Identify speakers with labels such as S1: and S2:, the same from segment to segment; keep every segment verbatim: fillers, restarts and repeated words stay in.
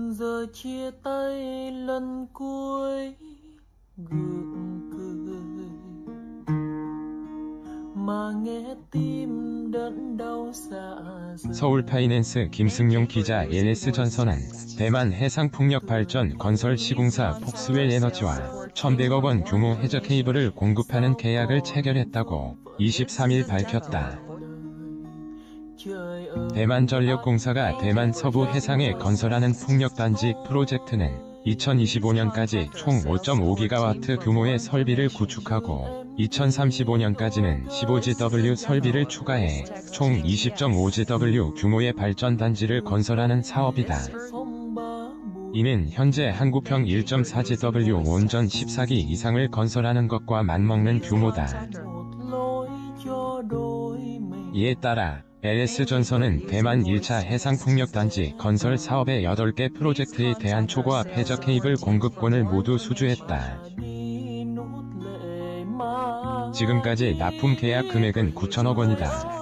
S1: Giờ chia tay lần cuối gượng cười mà nghe tim đớn đau dạ dày.
S2: 서울파이낸스 김승용 기자. 엘에스전선은 대만 해상풍력발전 건설 시공사 폭스웰 에너지와 천백억 원 규모 해저 케이블을 공급하는 계약을 체결했다고 이십삼일 밝혔다. 대만전력공사가 대만 서부 해상에 건설하는 풍력단지 프로젝트는 이천이십오년까지 총 오 점 오 기가와트 규모의 설비를 구축하고 이천삼십오년까지는 십오 지더블유 설비를 추가해 총 이십 점 오 지더블유 규모의 발전단지를 건설하는 사업이다. 이는 현재 한국형 일 점 사 지더블유 온전 십사기 이상을 건설하는 것과 맞먹는 규모다. 이에 따라 엘에스전선은 대만 일 차 해상풍력단지 건설 사업의 여덟 개 프로젝트에 대한 초고압 해저 케이블 공급권을 모두 수주했다. 지금까지 납품 계약 금액은 구천억 원이다.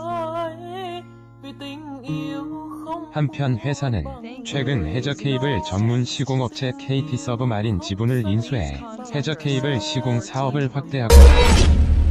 S2: 한편 회사는 최근 해저 케이블 전문 시공업체 케이티 서브마린 지분을 인수해 해저 케이블 시공 사업을 확대하고 있다.